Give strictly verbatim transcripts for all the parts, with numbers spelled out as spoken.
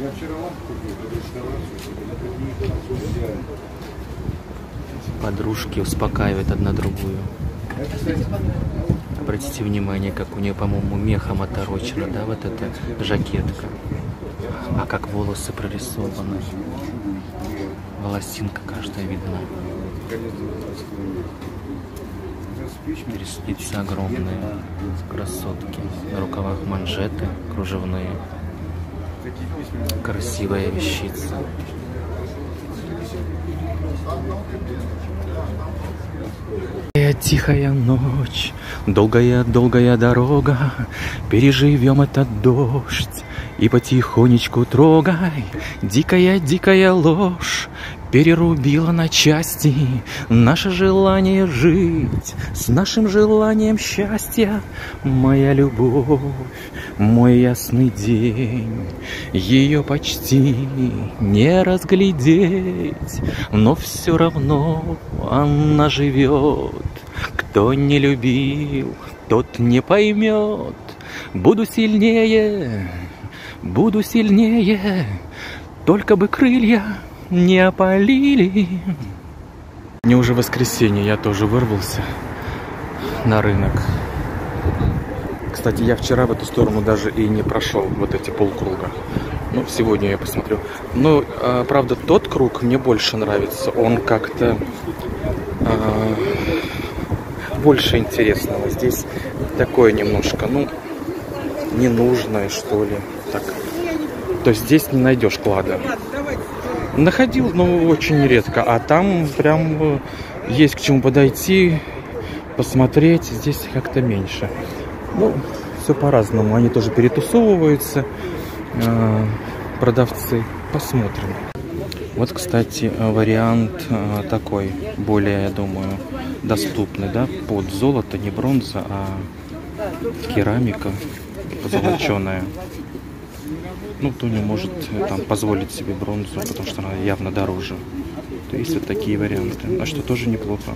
Подружки успокаивают одна другую. Обратите внимание, как у нее, по-моему, мехом оторочена, да, вот эта жакетка. А как волосы прорисованы. Волосинка каждая видна. Ресницы огромные, красотки. На рукавах манжеты кружевные. Красивая вещица. Тихая ночь, долгая-долгая дорога, переживем этот дождь и потихонечку трогай. Дикая-дикая ложь перерубила на части наше желание жить с нашим желанием счастья. Моя любовь, мой ясный день, ее почти не разглядеть, но все равно она живет. Кто не любил, тот не поймет. Буду сильнее, буду сильнее, только бы крылья не опалили. Мне уже воскресенье, я тоже вырвался на рынок. Кстати, я вчера в эту сторону даже и не прошел вот эти полкруга. Ну, сегодня я посмотрю. Ну, а, правда, тот круг мне больше нравится. Он как-то а, больше интересного. Здесь такое немножко, ну, ненужное, что ли. Так. То есть здесь не найдешь клада. Находил, но очень редко. А там прям есть к чему подойти, посмотреть. Здесь как-то меньше. Ну, все по-разному. Они тоже перетусовываются, э, продавцы. Посмотрим. Вот, кстати, вариант э, такой, более, я думаю, доступный, да, под золото, не бронза, а керамика позолоченная. Ну, кто не может там позволить себе бронзу, потому что она явно дороже. То есть вот такие варианты. А что тоже неплохо.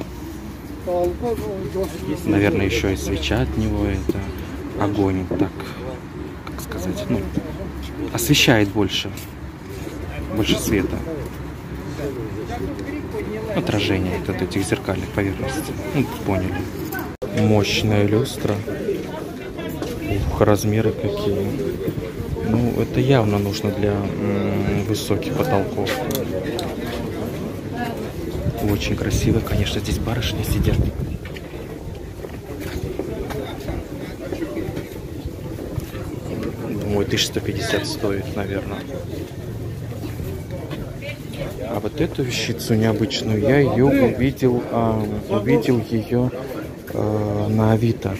Наверное, еще и свеча от него, это огонь, так, как сказать, ну, освещает больше, больше света. Отражение от этих зеркальных поверхностей. Ну, поняли. Мощная люстра. Ух, размеры какие. Ну, это явно нужно для м, высоких потолков. Очень красиво, конечно, здесь барышни сидят. Думаю, тысяча сто пятьдесят стоит, наверное. А вот эту вещицу необычную я ее увидел, а, увидел ее а, на Авито.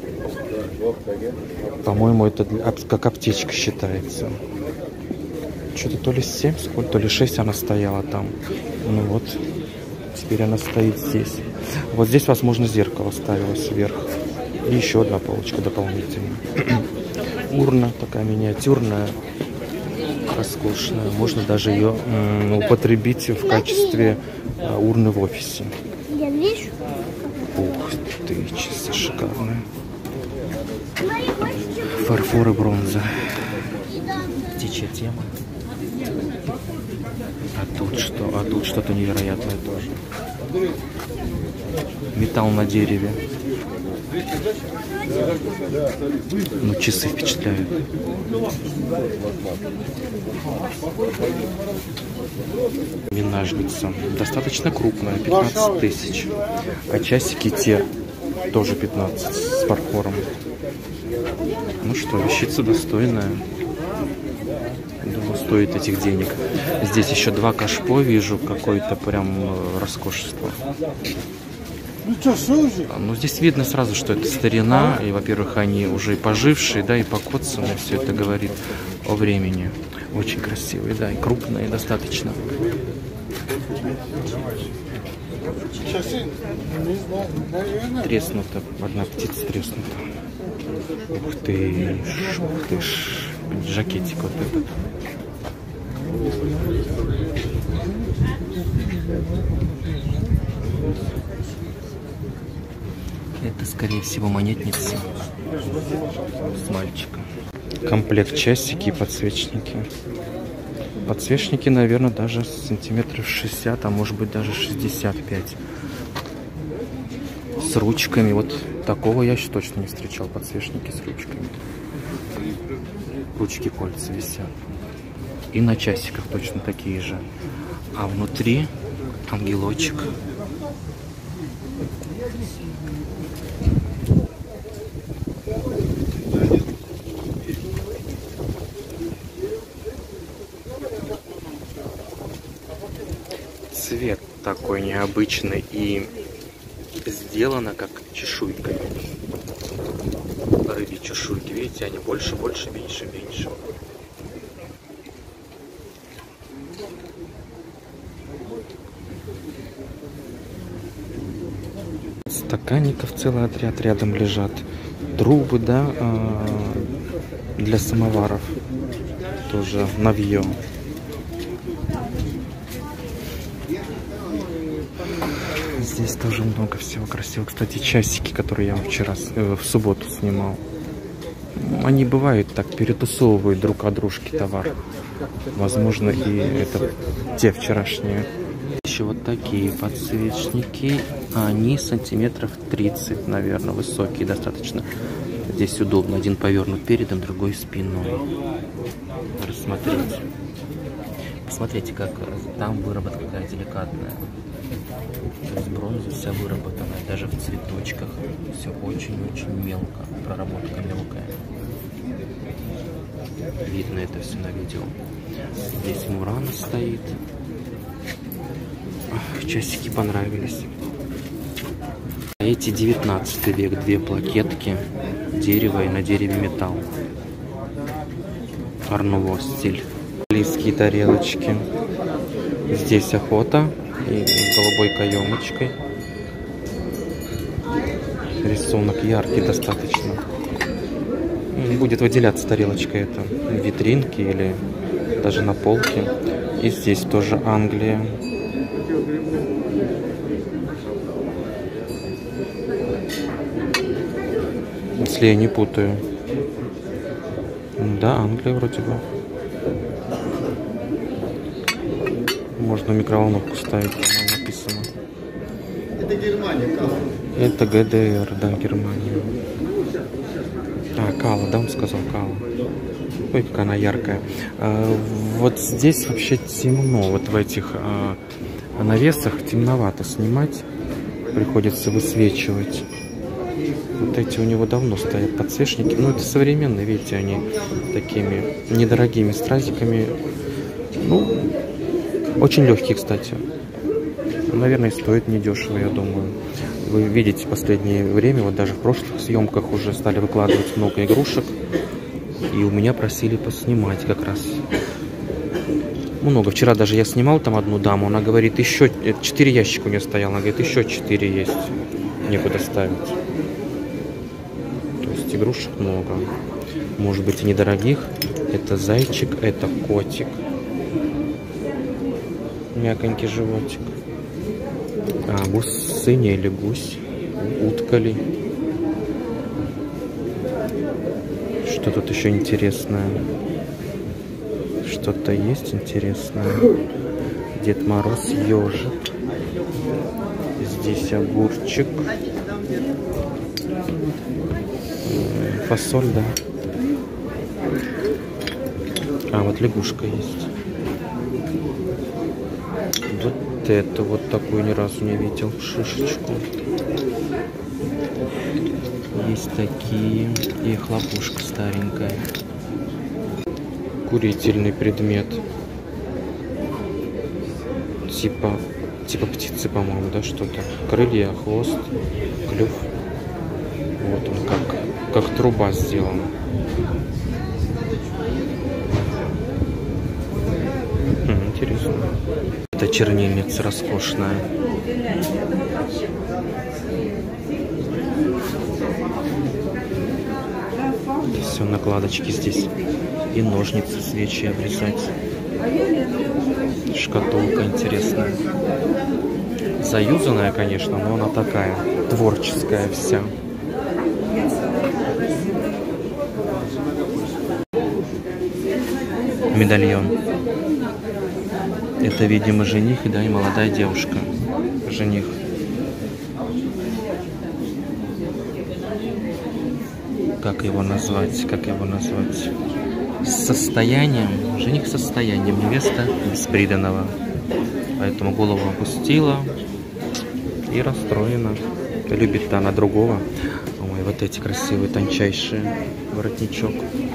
По-моему, это как аптечка считается. Что-то то ли семь, сколько, то ли шесть она стояла там. Ну вот, теперь она стоит здесь. Вот здесь, возможно, зеркало ставилось вверх. И еще одна полочка дополнительная. Урна такая миниатюрная, роскошная. Можно даже ее м, употребить в качестве а, урны в офисе. Ух ты, чисто шикарная. Фарфор и бронза. Птичья тема. А тут что? А тут что-то невероятное тоже. Металл на дереве. Ну, часы впечатляют. Винажница. Достаточно крупная, пятнадцать тысяч. А часики те тоже пятнадцать с фарфором. Ну что, вещица достойная. Думаю, стоит этих денег. Здесь еще два кашпо вижу, какое-то прям роскошество. Ну, здесь видно сразу, что это старина. И, во-первых, они уже и пожившие, да, и покоцанные. Все это говорит о времени. Очень красивые, да, и крупные достаточно. Треснута. Одна птица треснута. Ух ты, ух ты ж, жакетик вот этот. Это, скорее всего, монетница с мальчиком. Комплект часики и подсвечники. Подсвечники, наверное, даже сантиметров шестьдесят, а может быть даже шестьдесят пять. С ручками. Вот такого я еще точно не встречал. Подсвечники с ручками. Ручки кольца висят. И на часиках точно такие же. А внутри ангелочек. Цвет такой необычный и сделано как чешуйкой. Рыбьи чешуйки, видите, они больше, больше, меньше, меньше. Стаканников целый отряд рядом лежат. Трубы, да, для самоваров. Тоже навье. Здесь тоже много всего красивого. Кстати, часики, которые я вчера, э, в субботу снимал. Они бывают так, перетусовывают друг от дружки товар. Возможно, и это те вчерашние. Еще вот такие подсвечники. Они сантиметров тридцать, наверное, высокие достаточно. Здесь удобно. Один повернут передом, другой спиной. Рассмотреть. Посмотрите, как там выработка какая деликатная. То есть бронза вся выработанная, даже в цветочках. Все очень-очень мелко. Проработка мелкая. Видно это все на видео. Здесь Мурана стоит. Часики понравились. Эти девятнадцатый век, две плакетки, дерево и на дереве металл. Арнуво стиль. Близкие тарелочки. Здесь охота и с голубой каемочкой. Рисунок яркий достаточно. Будет выделяться тарелочка эта в витринке или даже на полке. И здесь тоже Англия. Если я не путаю. Да, Англия вроде бы. Можно микроволновку ставить, по-моему, написано. Это Германия, Кала. Это ГДР, да, Германия. А, Кала, да, он сказал Кала. Ой, какая она яркая. А, вот здесь вообще темно, вот в этих а, навесах темновато снимать. Приходится высвечивать. Вот эти у него давно стоят подсвечники. Ну, это современные, видите, они такими недорогими стразиками. Ну, очень легкие, кстати. Наверное, стоит недешево, я думаю. Вы видите, в последнее время, вот даже в прошлых съемках уже стали выкладывать много игрушек. И у меня просили поснимать как раз. Много. Вчера даже я снимал там одну даму. Она говорит, еще четыре ящика у нее стояло. Она говорит, еще четыре есть. Некуда ставить. То есть игрушек много. Может быть и недорогих. Это зайчик, это котик. Мяконький животик. А, гусыня или гусь. Утка ли. Что тут еще интересное? Что-то есть интересное. Дед Мороз, ежик. Здесь огурчик. Фасоль, да. А, вот лягушка есть. Вот это вот такую ни разу не видел. Шишечку. Есть такие. И хлопушка старенькая. Курительный предмет. Типа, типа птицы, по-моему, да, что-то. Крылья, хвост, клюв. Вот он как, как труба сделана. Хм, интересно. Это чернильница роскошная. Все накладочки здесь. И ножницы, свечи обрезать. Шкатулка интересная. Заюзанная, конечно, но она такая творческая вся. медальон. Это, видимо, жених, да, и молодая девушка. Жених. Как его назвать? Как его назвать? С состоянием. Жених с состоянием. Невеста бесприданного. Поэтому голову опустила и расстроена. Любит она другого. Ой, вот эти красивые, тончайшие. Воротничок.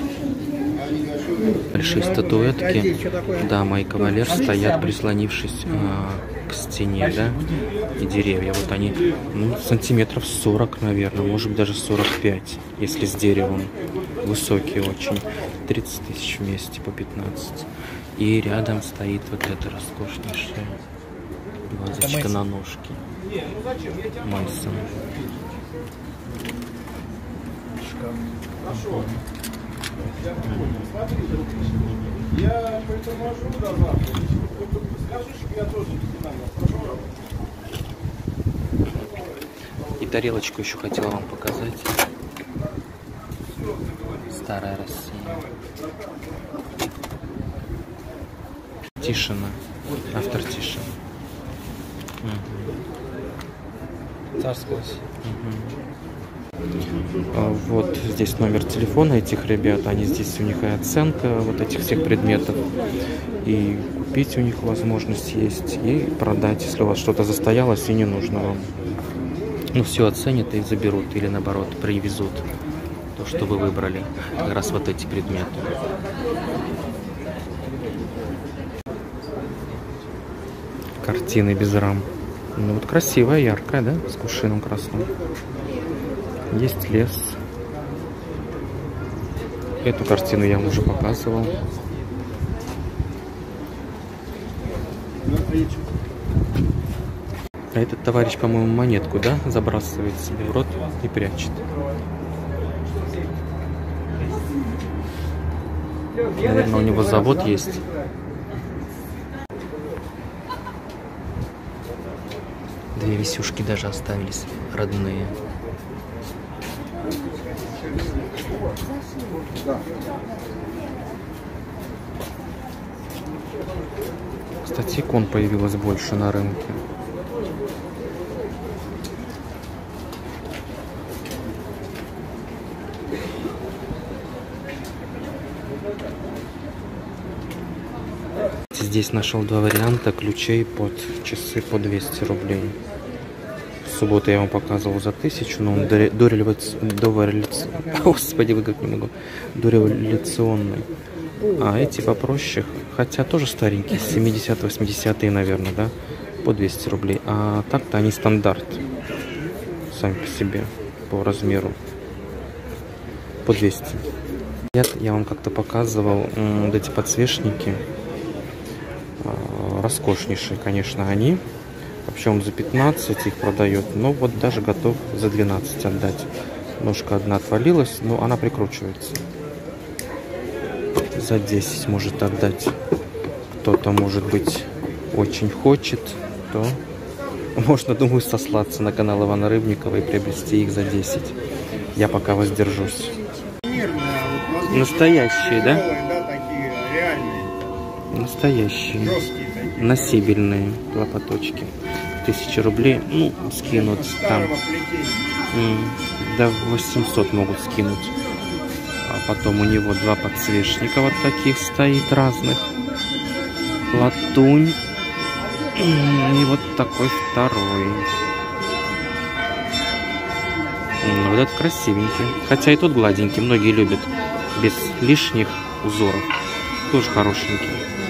Большие статуэтки. Дама и кавалер стоят, прислонившись а, к стене, да, и деревья. Вот они, ну, сантиметров сорок, наверное, может быть даже сорок пять, если с деревом. Высокие очень. тридцать тысяч вместе по пятнадцать. И рядом стоит вот эта роскошнейшая вазочка на ножке. Мейсон. Я приторможу до завтра. Скажи, что я тоже И тарелочку еще хотела вам показать. Старая Россия. Тишина. Автор Тишина. Угу. Царская. Угу. Вот здесь номер телефона этих ребят. Они здесь, у них и оценка вот этих всех предметов. И купить у них возможность есть. И продать, если у вас что-то застоялось и не нужно вам. Ну, все оценят и заберут. Или наоборот, привезут то, что вы выбрали. Как раз вот эти предметы. Картины без рам. Ну вот красивая, яркая, да? С кувшином красным. Есть лес. Эту картину я вам уже показывал. А этот товарищ, по-моему, монетку, да, забрасывает себе в рот и прячет. Наверное, у него завод есть. Две висюшки даже оставились, родные. Кстати, икон появилось больше на рынке. Здесь нашел два варианта ключей под часы по двести рублей. В субботу я вам показывал за тысячу, но он дореволюционный. Господи, вы как не могу. Дореволюционный. А эти попроще, хотя тоже старенькие, семидесятые-восьмидесятые, наверное, да, по двести рублей. А так-то они стандарт. Сами по себе, по размеру. По двести. Я вам как-то показывал вот эти подсвечники. Роскошнейшие, конечно, они. Вообще он за пятнадцать их продает, но вот даже готов за двенадцать отдать. Ножка одна отвалилась, но она прикручивается. За десять может отдать. Кто-то, может быть, очень хочет, то можно, думаю, сослаться на канал Ивана Рыбникова и приобрести их за десять. Я пока воздержусь. Настоящие, да? Да, такие реальные. Настоящие. Жесткие такие. Носибельные лопаточки. Тысяча рублей, ну, скинут там. До восемьсот могут скинуть. А потом у него два подсвечника вот таких стоит разных. Латунь. И вот такой второй. Ну, вот этот красивенький. Хотя и тот гладенький. Многие любят. Без лишних узоров. Тоже хорошенький.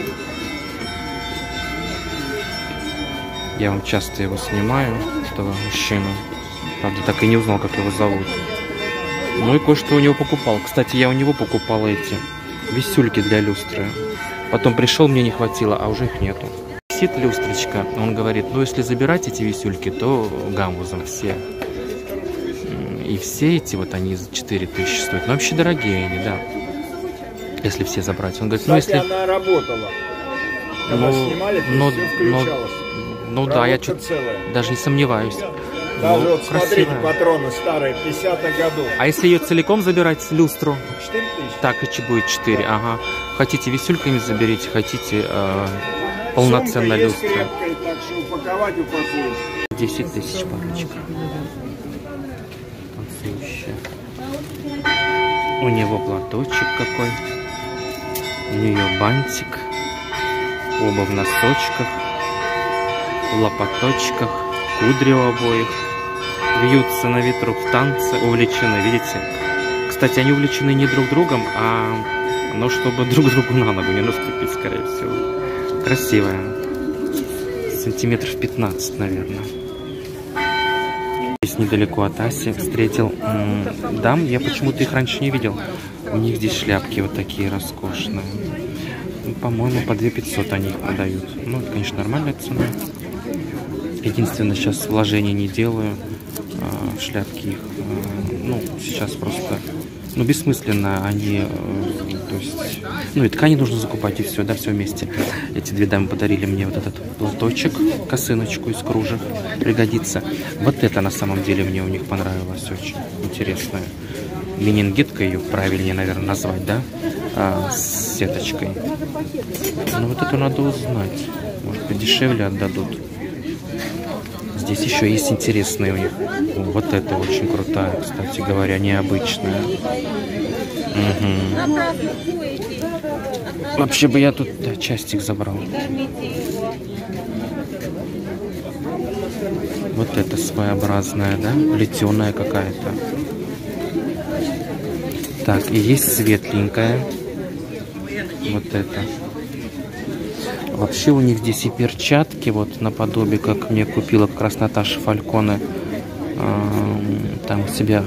Я вам часто его снимаю, этого мужчину. Правда, так и не узнал, как его зовут. Ну и кое-что у него покупал. Кстати, я у него покупал эти висюльки для люстры. Потом пришел, мне не хватило, а уже их нету. Висит люстрочка. Он говорит, ну если забирать эти висюльки, то гамбузом все. И все эти, вот они за четыре тысячи стоят. Но вообще дорогие они, да. Если все забрать. Он говорит, ну если... она работала. Когда ну, снимали, то но, все включалось. Но, ну да, я чуть даже не сомневаюсь. Даже Ну, вот смотрите, красивая. патроны старые, пятидесятых годов. А если ее целиком забирать, люстру? четыре тысячи. Так, и будет четыре, ага. Хотите висюльками заберите, хотите э, полноценно Сумка есть люстру. крепкая, так что упаковать упакуем. десять тысяч парочка. Танцующая. У него платочек какой. У нее бантик. Оба в носочках. В лопаточках. Кудри у обоих. Вьются на ветру в танце. Увлечены, видите? Кстати, они увлечены не друг другом, а но чтобы друг другу на ногу не наступить, скорее всего. Красивая. Сантиметров пятнадцать, наверное. Здесь недалеко от Аси встретил м, дам. Я почему-то их раньше не видел. У них здесь шляпки вот такие роскошные. Ну, по-моему, по две тысячи пятьсот они их продают. Ну, это, конечно, нормальная цена. Единственное, сейчас вложений не делаю. А, шляпки их, а, ну, сейчас просто... Ну, бессмысленно они, э, то есть, ну, и ткани нужно закупать, и все, да, все вместе. Эти две дамы подарили мне вот этот платочек, косыночку из кружев, пригодится. Вот это на самом деле мне у них понравилось очень, интересная. Менингитка ее правильнее, наверное, назвать, да, а, с сеточкой. Ну, вот это надо узнать, может быть, дешевле отдадут. Здесь еще есть интересные у них. О, вот это очень крутая, кстати говоря, необычная. Угу. Вообще бы я тут да, частик забрал. Вот это своеобразная, да? Плетеная какая-то. Так, и есть светленькая. Вот это. Вообще у них здесь и перчатки, вот наподобие, как мне купила как раз Наташа Фальконе э, там себя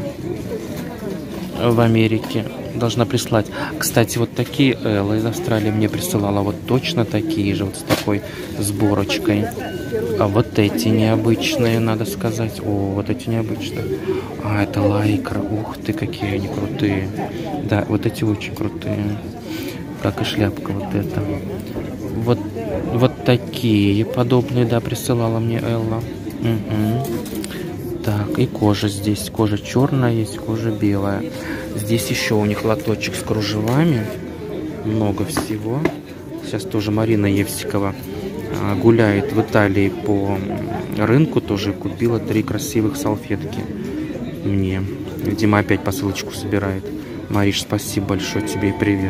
в Америке. Должна прислать. Кстати, вот такие Элла из Австралии мне присылала. Вот точно такие же, вот с такой сборочкой. А вот эти необычные, надо сказать. О, вот эти необычные. А, это лайкра. Ух ты, какие они крутые. Да, вот эти очень крутые. Как и шляпка вот эта. Вот, вот такие подобные, да, присылала мне Элла. Угу. Так, и кожа здесь. Кожа черная есть, кожа белая. Здесь еще у них лоточек с кружевами. Много всего. Сейчас тоже Марина Евсикова а, гуляет в Италии по рынку. Тоже купила три красивых салфетки мне. Видимо, опять посылочку собирает. Мариш, спасибо большое тебе и привет.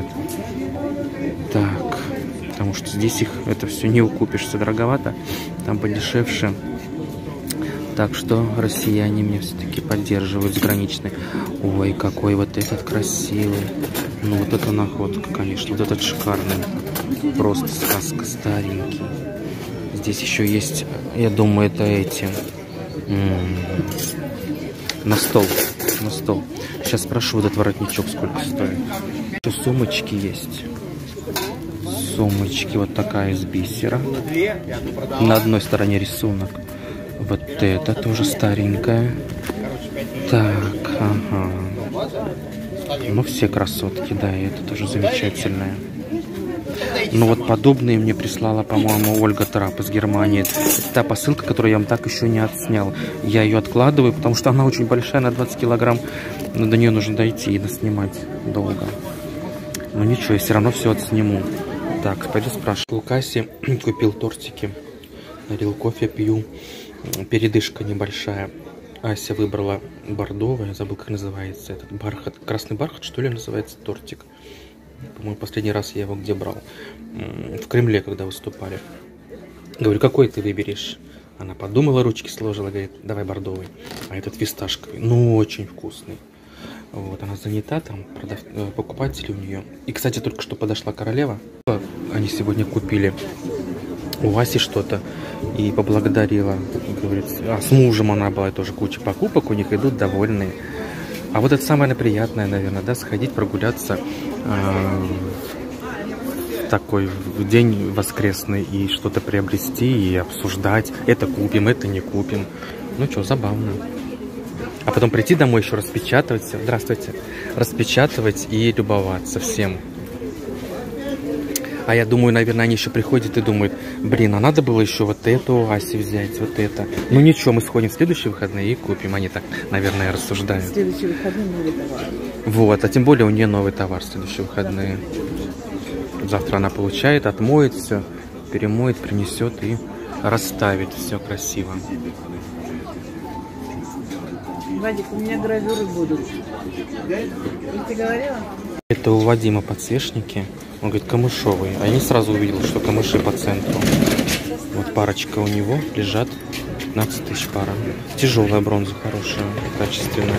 Так, потому что здесь их это все не укупишься, дороговато. Там подешевше. Так что россияне меня все-таки поддерживают заграничные. Ой, какой вот этот красивый. Ну, вот это находка, конечно. Вот этот шикарный. Просто сказка, старенький. Здесь еще есть, я думаю, это эти. М-м-м. На стол. На стол. Сейчас спрошу вот этот воротничок, сколько стоит. Еще сумочки есть. Сумочки вот такая из бисера. На одной стороне рисунок. Вот это тоже старенькая. Так, ага. Ну, все красотки, да, и это тоже замечательная. Ну, вот подобные мне прислала, по-моему, Ольга Трап из Германии. Это та посылка, которую я вам так еще не отснял. Я ее откладываю, потому что она очень большая, на двадцать килограмм. Но до нее нужно дойти и доснимать долго. Но ничего, я все равно все отсниму. Так, пойду спрашиваю. У Касси купил тортики. Налил кофе, пью. Передышка небольшая. Ася выбрала бордовый, я забыл, как называется этот бархат. Красный бархат, что ли, называется тортик. По-моему, последний раз я его где брал? В Кремле, когда выступали. Говорю, какой ты выберешь? Она подумала, ручки сложила, говорит, давай бордовый. А этот фисташковый, ну, очень вкусный. Вот, она занята, там, продав... покупатели у нее. И, кстати, только что подошла королева. Они сегодня купили у Васи что-то и поблагодарила. Говорит, а с мужем она была, тоже куча покупок, у них идут довольные. А вот это самое приятное, наверное, да, сходить, прогуляться э, такой в день воскресный и что-то приобрести и обсуждать. Это купим, это не купим. Ну что, забавно. А потом прийти домой еще распечатывать все. Здравствуйте. Распечатывать и любоваться всем. А я думаю, наверное, они еще приходят и думают, блин, а надо было еще вот эту у Аси взять, вот это. Ну ничего, мы сходим в следующие выходные и купим. Они так, наверное, рассуждают. В следующие выходные новый товар. Вот, а тем более у нее новый товар в следующие выходные. Завтра она получает, отмоет все, перемоет, принесет и расставит все красиво. Вадик, у меня гравюры будут. Ты говорила? Это у Вадима подсвечники. Он говорит, камышовые. А я не сразу увидел, что камыши по центру. Вот парочка у него лежат. пятнадцать тысяч пара. Тяжелая бронза, хорошая, качественная.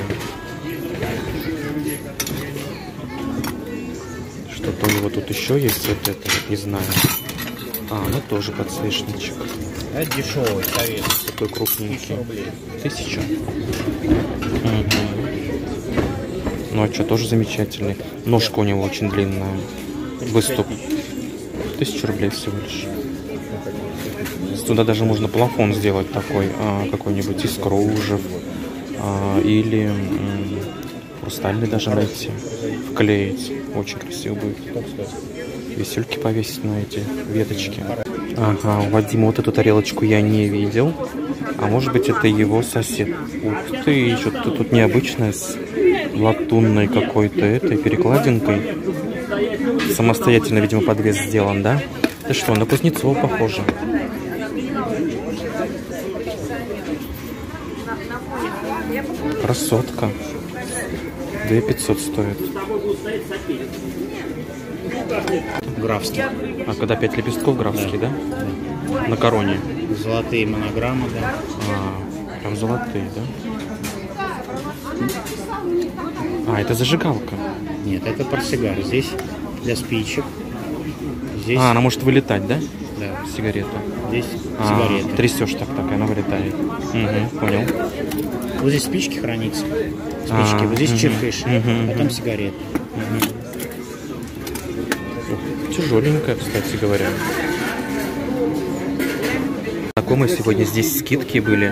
Что-то у него тут еще есть, вот это, вот, не знаю. А, ну тоже подсвечничек. Это дешевый, совет. Такой крупненький. Тысяча. Угу. Ну а что, тоже замечательный. Ножка у него очень длинная. Выступ. Тысячу рублей всего лишь. Туда даже можно плафон сделать такой, а, какой-нибудь из кружев. А, или м, хрустальный даже найти. Вклеить. Очень красиво будет. Висюльки повесить на эти веточки. Ага, у Вадима вот эту тарелочку я не видел. А может быть, это его сосед. Ух ты, что-то тут необычное с латунной какой-то этой перекладинкой. Самостоятельно, видимо, подвес сделан, да? Ты что, на Кузнецова похоже. Красотка. две пятьсот стоит. Графский. А когда пять лепестков графский, да? Да? На короне. Золотые монограммы, да. А, прям золотые, да? А, это зажигалка. Нет, это портсигар. Здесь для спичек. Здесь... А, она может вылетать, да? Да. Сигарета. Здесь А, сигареты. трясешь так, так, и она вылетает. Угу, понял. Вот здесь спички хранятся. Спички. А, вот здесь угу, чиркаешь, угу, потом угу. сигареты. Угу. Тяжеленькая, кстати говоря. Знакомые сегодня здесь скидки были.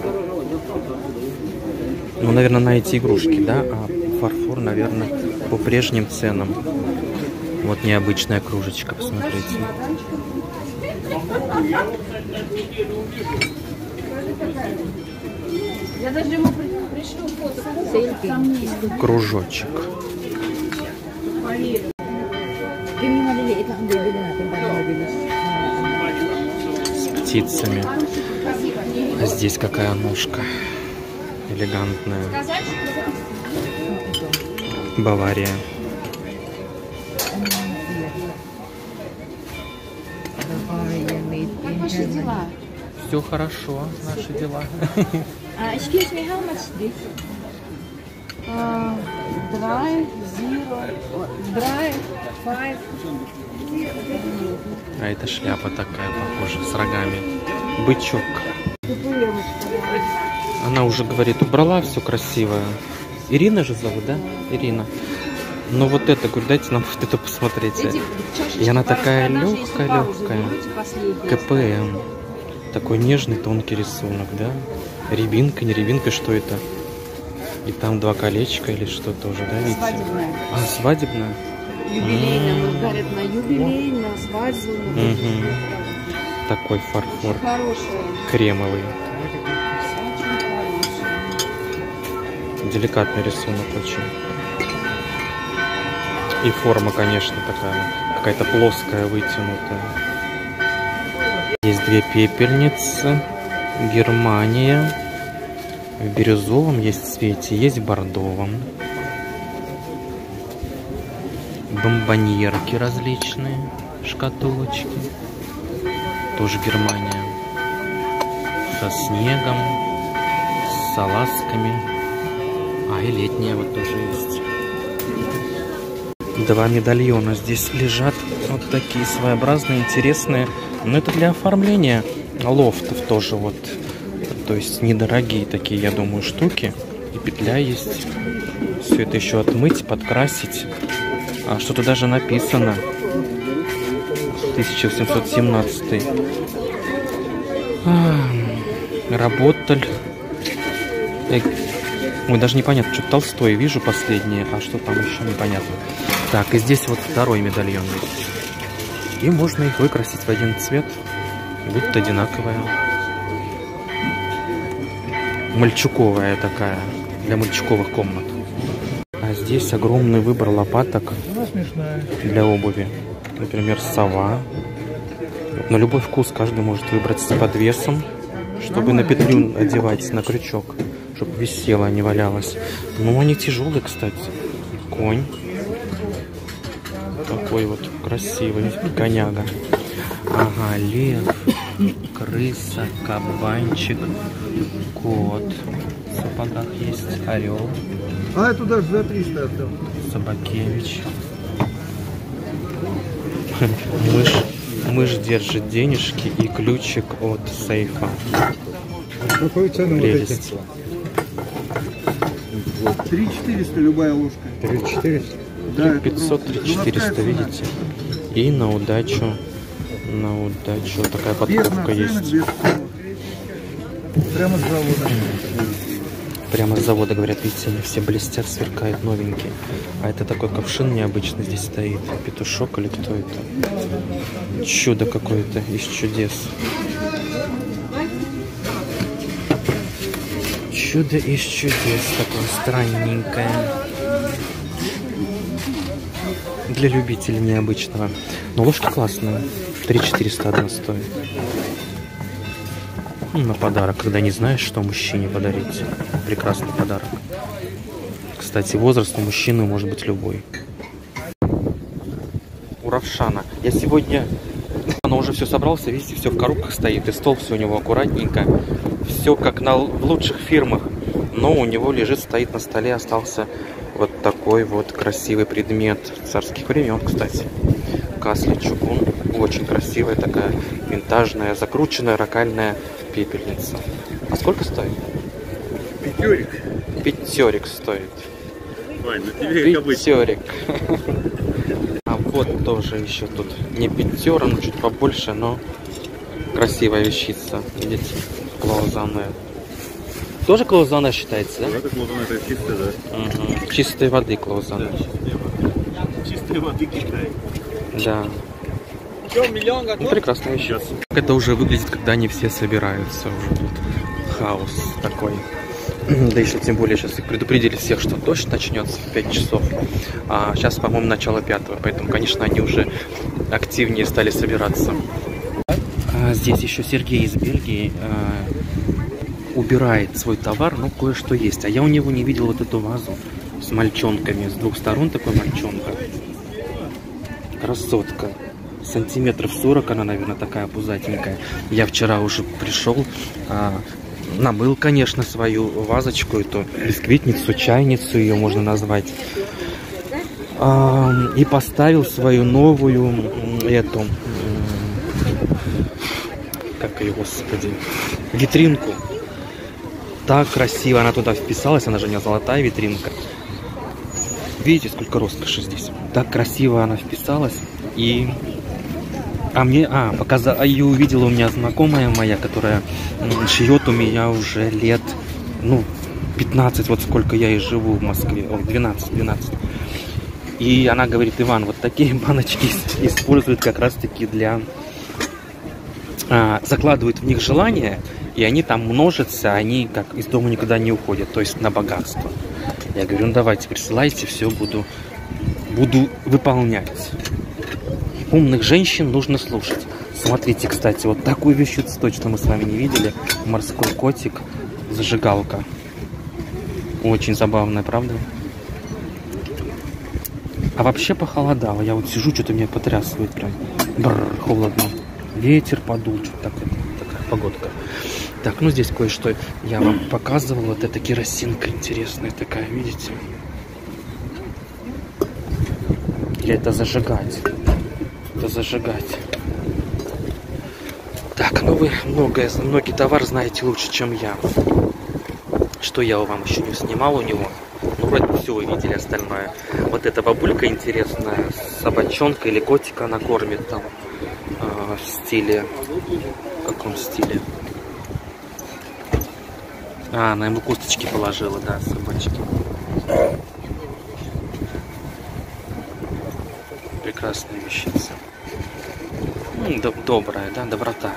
Ну, наверное, на эти игрушки, да? А фарфор, наверное, по прежним ценам. Вот необычная кружечка, посмотрите. Я даже ему пришлю фото. Кружочек. С птицами. А здесь какая ножка. Элегантная. Бавария. Ваши дела. Все хорошо, наши дела. Uh, excuse me, how much this? Uh, dry, zero, dry, five. А это шляпа такая, похожа, с рогами. Бычок. Она уже говорит, убрала все красивое. Ирина же зовут, да? Ирина. Но вот это, говорит, дайте нам вот это посмотреть. И она такая легкая-легкая. КПМ. Такой нежный, тонкий рисунок, да? Рябинка, не рябинка, что это? И там два колечка или что тоже, да, видите? Свадебная. А, свадебная? Юбилейная, мы дарят на юбилей, на свадьбу. На Угу. Такой фарфор. Хорошая. Кремовый. Очень хорошая. Деликатный рисунок очень. И форма, конечно, такая, какая-то плоская, вытянутая. Есть две пепельницы. Германия. В бирюзовом есть цвете, есть в бордовом. Бомбоньерки различные, шкатулочки. Тоже Германия. Со снегом, с салазками. А, и летняя вот тоже есть. Два медальона здесь лежат. Вот такие своеобразные, интересные. Но это для оформления лофтов тоже вот. То есть недорогие такие, я думаю, штуки. И петля есть. Все это еще отмыть, подкрасить. А что-то даже написано. тысяча восемьсот семнадцатый. А, работаль. Ой, даже непонятно, что Толстой вижу последнее, а что там еще непонятно. Так, и здесь вот второй медальон есть. И можно их выкрасить в один цвет, будто одинаковая. Мальчуковая такая, для мальчуковых комнат. А здесь огромный выбор лопаток для обуви. Например, сова. На любой вкус каждый может выбрать с подвесом, чтобы на петлю одевать, на крючок, чтобы висело, а не валялось. Но они тяжелые, кстати. Конь. Такой вот красивый коняга. Ага, лев, крыса, кабанчик, кот. В сапогах есть орел. А это даже за триста отдал. Собакевич. Мышь. Мышь держит денежки и ключик от сейфа. Какой цены Прелесть. вот эти? три четыреста любая ложка. три четыреста? Да, пятьсот, три четыреста, видите? И на удачу, на удачу вот такая подковка есть. Прямо с завода. Прямо с завода, говорят, видите, они все блестят, сверкают, новенькие. А это такой ковшин необычный здесь стоит. Петушок или кто это? Чудо какое-то из чудес. Чудо из чудес, такое странненькое. Для любителей необычного. Но ложки классные. три четыреста одна стоит. Ну, на подарок, когда не знаешь, что мужчине подарить. Прекрасный подарок. Кстати, возраст у мужчины может быть любой. У Равшана. Я сегодня... Он уже все собрался, видите, все в коробках стоит. И стол все у него аккуратненько. Все как на... в лучших фирмах. Но у него лежит, стоит на столе, остался вот такой вот красивый предмет царских времен, кстати. Касли чугун. Очень красивая такая винтажная, закрученная рокальная пепельница. А сколько стоит? Пятерик. Пятерик стоит. Вань, ну тебе как Пятерик. А вот тоже еще тут не пятера, но чуть побольше, но красивая вещица. Видите? Клаузанная. Тоже клаузанная считается, да? Это клаузанная, это чистая, да? Угу. Чистой воды клаузанная. Да, чистой воды Китай. Да. Ну, прекрасная вещь. Как это уже выглядит, когда они все собираются. Уже тут хаос такой. Да еще тем более сейчас их предупредили всех, что дождь начнется в пять часов. А сейчас, по-моему, начало пятого. Поэтому, конечно, они уже активнее стали собираться. А здесь еще Сергей из Бельгии а, убирает свой товар, но кое-что есть. А я у него не видел вот эту вазу с мальчонками. С двух сторон такой мальчонка. Красотка. Сантиметров сорок она, наверное, такая пузатенькая. Я вчера уже пришел, а, намыл, конечно, свою вазочку, эту бисквитницу, чайницу ее можно назвать. А, и поставил свою новую, эту, как ее, господи, витринку. Так красиво она туда вписалась, она же у меня золотая витринка. Видите, сколько роскоши здесь. Так красиво она вписалась. И... А мне... А, показала... А ее увидела у меня знакомая моя, которая шьет у меня уже лет... Ну, пятнадцать, вот сколько я и живу в Москве. Ой, двенадцать, двенадцать. И она говорит: Иван, вот такие баночки используют как раз-таки для... А, закладывают в них желание, и они там множатся, они как из дома никогда не уходят. То есть на богатство. Я говорю: ну давайте, присылайте, все буду, буду выполнять. Умных женщин нужно слушать. Смотрите, кстати, вот такую вещицу точно мы с вами не видели. Морской котик, зажигалка. Очень забавная, правда? А вообще похолодало. Я вот сижу, что-то меня потрясывает прям. Бррр, холодно. Ветер подул, что-то такое, такая погодка. Так, ну здесь кое-что я вам показывал. Вот эта керосинка интересная такая, видите? Или это зажигать? Это зажигать. Так, ну вы многое, многие товар знаете лучше, чем я. Что я вам еще не снимал у него? Ну, вроде бы все вы видели остальное. Вот эта бабулька интересная, собачонка или котика она кормит там э, в стиле... В каком стиле? А, она ему косточки положила, да, собачки. Прекрасная вещица. Ну, доб добрая, да, доброта.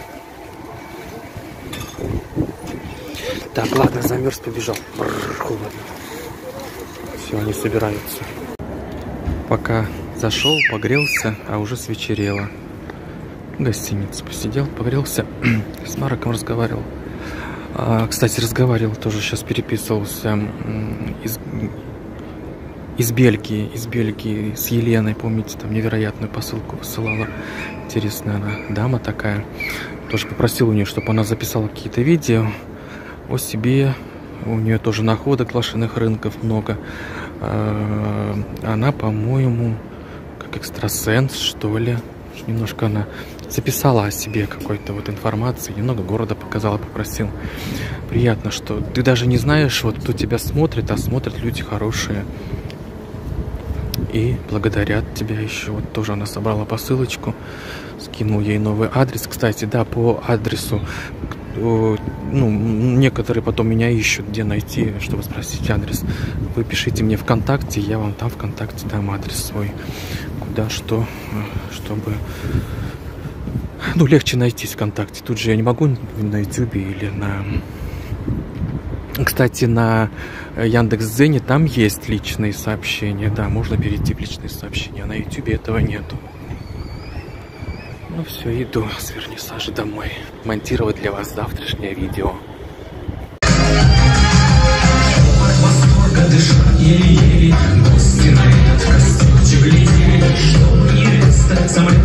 Так, ладно, замерз, побежал. Бррр, холодно. Все, они собираются. Пока зашел, погрелся, а уже свечерело. В гостинице посидел, погрелся, с Мароком разговаривал. А, кстати, разговаривал, тоже сейчас переписывался из, из Бельгии, из Бельгии с Еленой, помните, там невероятную посылку высылала. Интересная она, дама такая. Тоже попросил у нее, чтобы она записала какие-то видео о себе. У нее тоже находок лошадиных рынков много. А, она, по-моему, как экстрасенс, что ли. Немножко она записала о себе какой-то вот информации, немного города показала, попросил. Приятно, что ты даже не знаешь, вот кто тебя смотрит, а смотрят люди хорошие. И благодарят тебя еще. Вот тоже она собрала посылочку, скинул ей новый адрес. Кстати, да, по адресу, ну, некоторые потом меня ищут, где найти, чтобы спросить адрес. Вы пишите мне ВКонтакте, я вам там ВКонтакте дам адрес свой, куда что, чтобы, ну, легче найти ВКонтакте. Тут же я не могу на Ютубе или на... Кстати, на Яндекс.Дзене там есть личные сообщения, да, можно перейти в личные сообщения, а на Ютубе этого нету. Ну все, иду с вернисажа домой монтировать для вас завтрашнее видео. Еле-еле, но спина этот костюмчик глядели, чтобы не стать самой